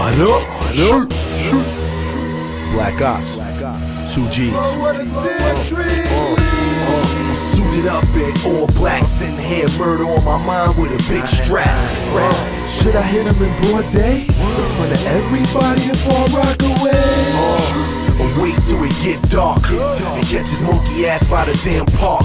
Squad up, shoot. Black Ops, 2Gs. Suited up in all black, sitting here, murder on my mind with a big strap. Should I hit him in broad day? In front of everybody before I rock away? Or wait till it get dark and catch his monkey ass by the damn park.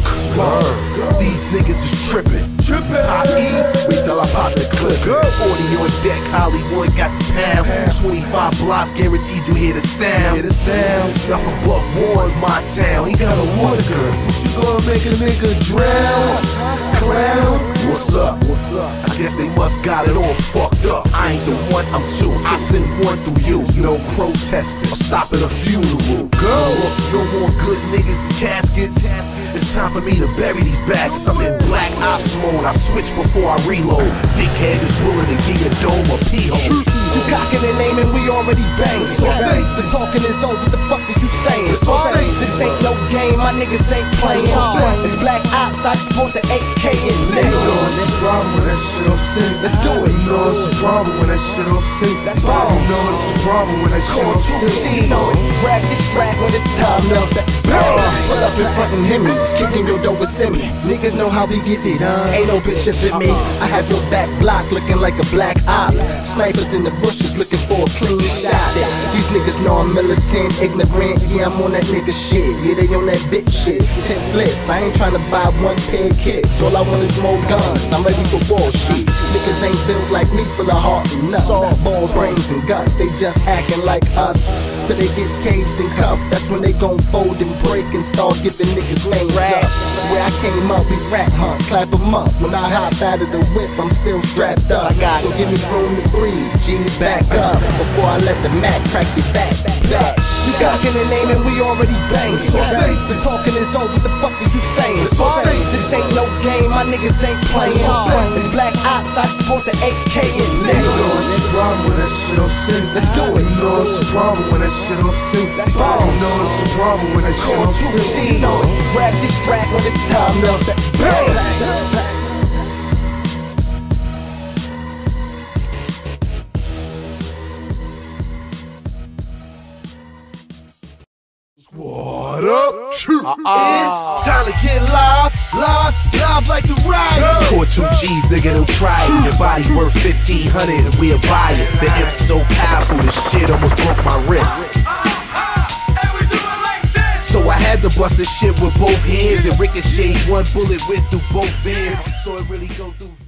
These niggas is trippin'. I eat, wait till I pop the clip. 40 on deck, Hollywood got the pound. 25 blocks, guaranteed you hear the sound. It's nothing but war in my town. He got a water gun, what you gonna make a nigga drown? Clown, what's up? I guess they must got it all fucked up. I ain't the one, I'm two. I send one through you. No protesting or stop at a funeral. Go, you don't want good niggas in caskets. It's time for me to bury these bastards. I'm in Black Ops mode. I switch before I reload. Dickhead is willing to give your dome a pee hole. You cocking and aiming, we already banged. So safe, the talking is over, what the fuck is you saying? So safe, this ain't no game, my niggas ain't playing. It's Black Ops, I support the 8K in there. You know it's a problem when that shit off safe. Let's do it. You know it's a problem when that shit off safe. That's wrong. You know it's a problem when that shit off safe. You know it, grab this strap when it's time to pull up in front and hit me, kicking your door with Simmy. Niggas know how we get it, ain't no bitch up in me. I have your back block looking like a black op. Snipers in the bushes looking for a clean shot. These niggas know I'm militant, ignorant. Yeah, I'm on that nigga shit. Yeah, they on that bitch shit. 10 flips, I ain't tryna buy one pair of kicks. All I want is more guns, I'm ready for war shit. Niggas ain't built like me, full of heart and nuts. Balls, brains and guts, they just acting like us. Till they get caged and cuffed, that's when they gon' fold and break and start giving niggas names up. Where I came up, we rat hunt, clap 'em up. When I hop out of the whip, I'm still strapped up. So give me room to breathe, G's back up before I let the Mac crack your back. You cocking and aiming, we already banged. So safe, the talking is over, what the fuck is you saying? So safe, this ain't no game, my niggas ain't playing. It's Black Ops, I support the 8K in there. You know it's a problem when that shit off safe. Let's do it. You know it's a problem when that shit off safe. That's wrong. You know it's a problem when that shit off safe. You know it, grab this strap when it's time to bang. Squad up, shoot. It's time to get live like the riot. Cau2GS, nigga, don't try it. Your body worth 1,500 and we'll buy it. The F's so powerful, this shit almost broke my wrist. So I had to bust this shit with both hands and ricochet one bullet went through both ends. So it really go through